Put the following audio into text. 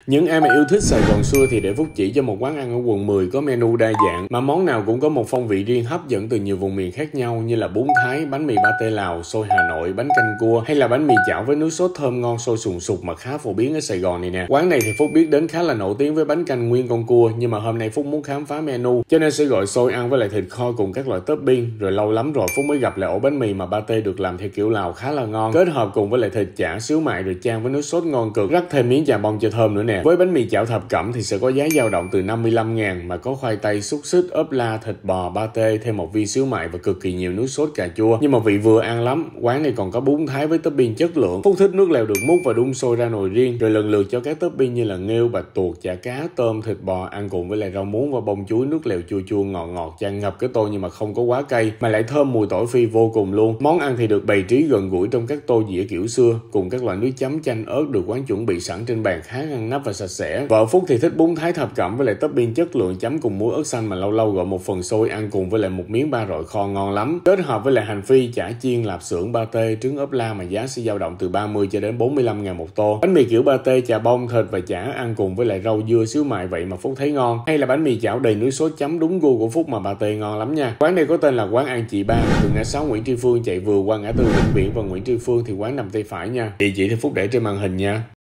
Những ai mà yêu thích Sài Gòn xưa thì để Phúc chỉ cho một quán ăn ở quận 10 có menu đa dạng mà món nào cũng có một phong vị riêng hấp dẫn từ nhiều vùng miền khác nhau, như là bún Thái, bánh mì pate Lào, xôi Hà Nội, bánh canh cua hay là bánh mì chảo với nước sốt thơm ngon sôi sùng sục mà khá phổ biến ở Sài Gòn này nè. Quán này thì Phúc biết đến khá là nổi tiếng với bánh canh nguyên con cua, nhưng mà hôm nay Phúc muốn khám phá menu cho nên sẽ gọi xôi ăn với lại thịt kho cùng các loại topping. Rồi lâu lắm rồi Phúc mới gặp lại ổ bánh mì mà pate được làm theo kiểu Lào khá là ngon, kết hợp cùng với lại thịt chả xíu mại rồi chan với nước sốt ngon cực, rắc thêm miếng chà bông cho thơm nữa nè. Với bánh mì chảo thập cẩm thì sẽ có giá dao động từ 55.000 mà có khoai tây, xúc xích, ốp la, thịt bò, pate, thêm một viên xíu mại và cực kỳ nhiều nước sốt cà chua. Nhưng mà vị vừa ăn lắm. Quán này còn có bún Thái với topping chất lượng. Phúc thích nước lèo được múc và đun sôi ra nồi riêng, rồi lần lượt cho các topping như là nghêu, bạch tuộc, chả cá, tôm, thịt bò ăn cùng với lại rau muống và bông chuối, nước lèo chua chua ngọt ngọt chan ngập cái tô nhưng mà không có quá cay mà lại thơm mùi tỏi phi vô cùng luôn. Món ăn thì được bày trí gần gũi trong các tô dĩa kiểu xưa cùng các loại nước chấm chanh ớt được quán chuẩn bị sẵn trên bàn khá ngăn nắp và sạch sẽ. Vợ Phúc thì thích bún Thái thập cẩm với lại topping chất lượng chấm cùng muối ớt xanh mà lâu lâu gọi một phần xôi ăn cùng với lại một miếng ba rọi kho ngon lắm, kết hợp với lại hành phi, chả chiên, lạp xưởng, pate, trứng ốp la mà giá sẽ dao động từ 30 cho đến 45.000 một tô. Bánh mì kiểu pate, chà bông, thịt và chả ăn cùng với lại rau dưa xíu mại vậy mà Phúc thấy ngon. Hay là bánh mì chảo đầy nước sốt chấm đúng gu của Phúc mà pate ngon lắm nha. Quán này có tên là quán ăn chị Ba, từ ngã 6 Nguyễn Tri Phương chạy vừa qua ngã tư Vĩnh Viễn và Nguyễn Tri Phương thì quán nằm tay phải nha. Địa chỉ thì Phúc để trên màn hình nha.